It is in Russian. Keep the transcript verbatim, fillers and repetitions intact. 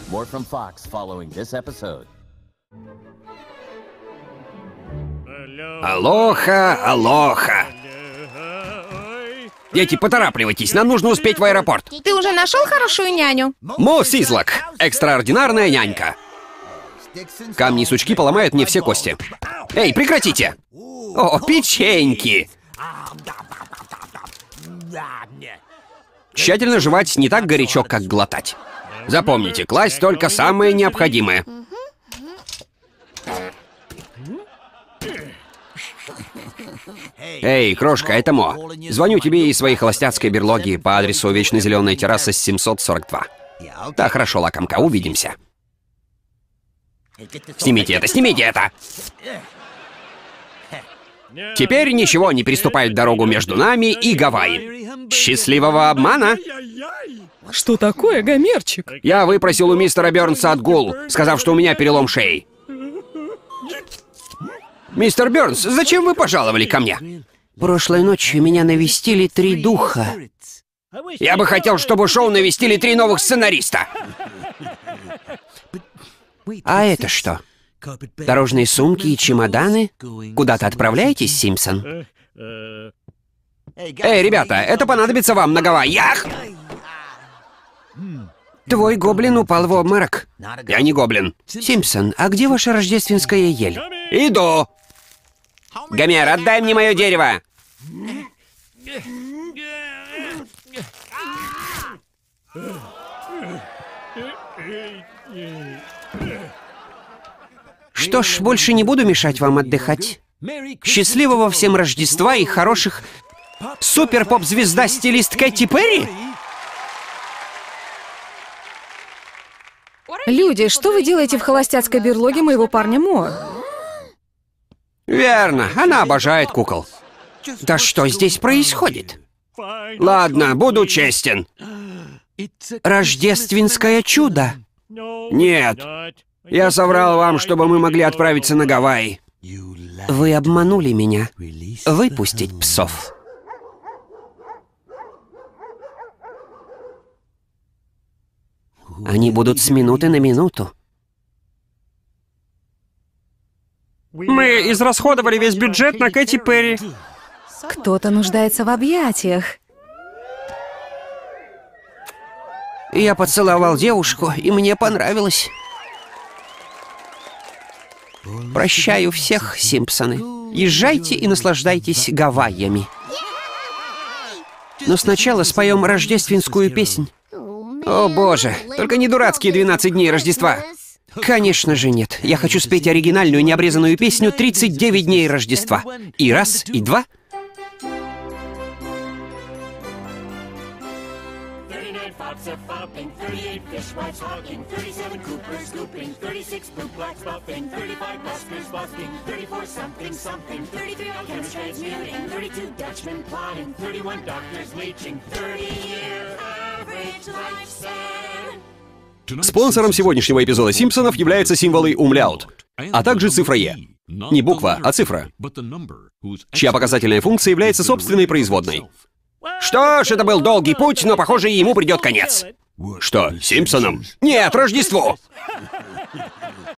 More from Fox following this episode. Алоха, алоха. Дети, поторапливайтесь, нам нужно успеть в аэропорт. Ты уже нашел хорошую няню? Мо Сизлок, экстраординарная нянька. Камни и сучки поломают мне все кости. Эй, прекратите! О, печеньки! Тщательно жевать не так горячо, как глотать. Запомните, класть только самое необходимое. Эй, крошка, это Мо. Звоню тебе из своей холостяцкой берлоги по адресу Вечно Зеленая терраса семьсот сорок два. Да, хорошо, лакомка, увидимся. Снимите это, снимите это! Теперь ничего не переступает дорогу между нами и Гавайи. Счастливого обмана! Что такое, Гомерчик? Я выпросил у мистера Бёрнса отгул, сказав, что у меня перелом шеи. Мистер Бёрнс, зачем вы пожаловали ко мне? Прошлой ночью меня навестили три духа. Я бы хотел, чтобы шоу навестили три новых сценариста. А это что? Дорожные сумки и чемоданы? Куда-то отправляетесь, Симпсон? Эй, ребята, это понадобится вам на Гавайях. Твой гоблин упал в обморок. Я не гоблин. Симпсон, а где ваша рождественская ель? Иду. Гомер, отдай мне мое дерево. Что ж, больше не буду мешать вам отдыхать. Счастливого всем Рождества и хороших... Супер-поп-звезда-стилист Кэти Перри? Люди, что вы делаете в холостяцкой берлоге моего парня Мо? Верно, она обожает кукол. Да что здесь происходит? Ладно, буду честен. Рождественское чудо. Нет. Я соврал вам, чтобы мы могли отправиться на Гавайи. Вы обманули меня. Выпустить псов. Они будут с минуты на минуту. Мы израсходовали весь бюджет на Кэти Перри. Кто-то нуждается в объятиях. Я поцеловал девушку, и мне понравилось. Прощаю всех, Симпсоны. Езжайте и наслаждайтесь Гавайями. Но сначала споем рождественскую песнь. О боже, только не дурацкие двенадцать дней Рождества. Конечно же нет. Я хочу спеть оригинальную необрезанную песню «тридцать девять дней Рождества». И раз, и два. Спонсором сегодняшнего эпизода «Симпсонов» является символ умляут, а также цифра «Е». Не буква, а цифра, чья показательная функция является собственной производной. Что ж, это был долгий путь, но, похоже, ему придет конец. Что, Симпсонам? Нет, Рождеству!